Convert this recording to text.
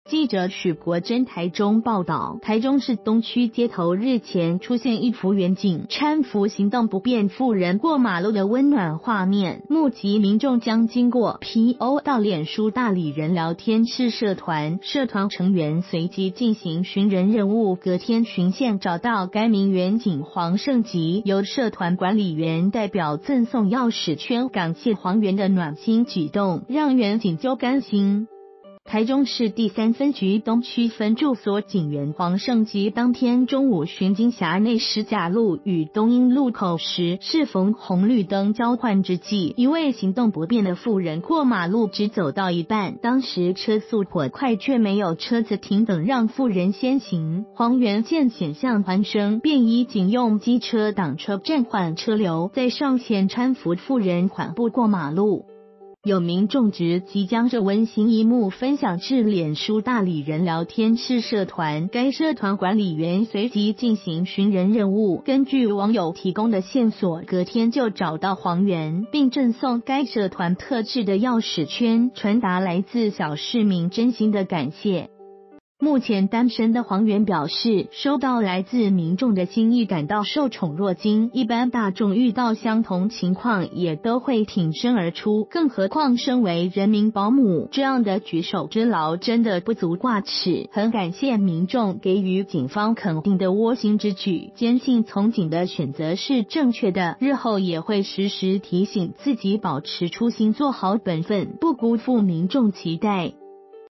记者许国珍台中报道，台中市东区街头日前出现一幅远景搀扶行动不便妇人过马路的温暖画面，目击民众将经过 PO 到脸书大理人聊天室社团成员随即进行寻人任务，隔天循线找到该名远景黄胜吉，由社团管理员代表赠送钥匙圈，感谢黄员的暖心举动，让远景就甘心。台中市第3分局东区分驻所警员黄胜吉当天中午巡经辖内石甲路与东英路口时，适逢红绿灯交换之际，一位行动不便的妇人过马路只走到一半，当时车速颇快，却没有车子停等让妇人先行。黄员见险象环生，便以警用机车挡车暂缓车流，再上前搀扶妇人缓步过马路。有民众直击将这温馨一幕分享至脸书大理人聊天室社团，该社团管理员随即进行寻人任务，根据网友提供的线索，隔天就找到黄员，并赠送该社团特制的钥匙圈，传达来自小市民真心的感谢。目前单身的黄员表示，收到来自民众的心意，感到受宠若惊，一般大众遇到相同情况也都会挺身而出，更何况身为人民保姆，这样的举手之劳真的不足挂齿，很感谢民众给予警方肯定的窝心之举，坚信从警的选择是正确的，日后也会时时提醒自己保持初心，做好本分，不辜负民众期待。